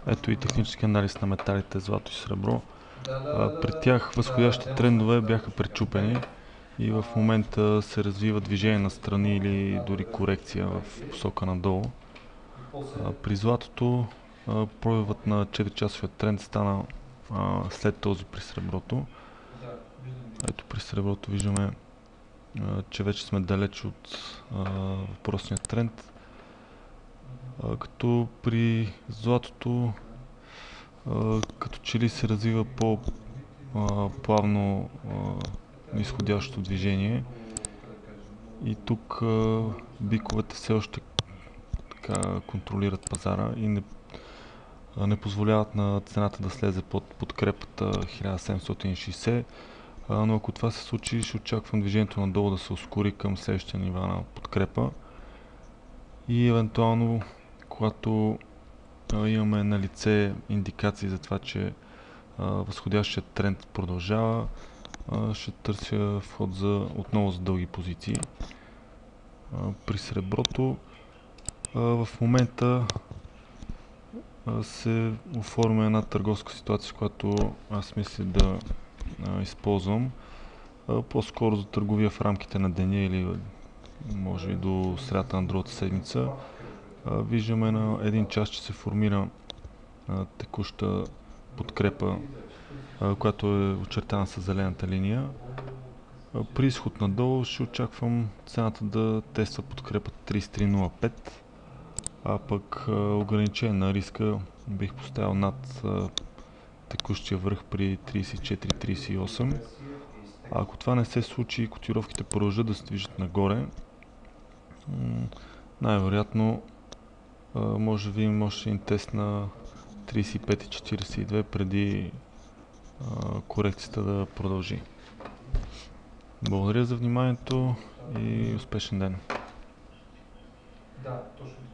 Ето и технически анализ на металите злато и сребро. При тях възходящите трендове бяха пречупени и в момента се развива движение на страни или дори корекция в посока надолу. При златото пробивът на 4-часовия тренд стана след този при среброто. Ето при среброто виждаме, че вече сме далеч от въпросния тренд. Като при златото като че ли се развива по-плавно нисходящо движение и тук биковете все още така контролират пазара и не позволяват на цената да слезе под подкрепата 1760, но ако това се случи, ще очаквам движението надолу да се ускори към следващия нива на подкрепа и евентуално, когато имаме на лице индикации за това, че възходящият тренд продължава, ще търся вход отново за дълги позиции. При среброто в момента се оформя една търговска ситуация, която аз мисля да използвам по-скоро за търговия в рамките на деня или може би до средата на другата седмица. Виждаме на един час, че се формира текуща подкрепа, която е очертана с зелената линия. При изход надолу ще очаквам цената да тества подкрепа 33.05, а пък ограничение на риска бих поставил над текущия връх при 34.38. А ако това не се случи и котировките продължат да се движат нагоре, най-вероятно може да видим още един тест на 35.42 преди корекцията да продължи. Благодаря за вниманието и успешен ден!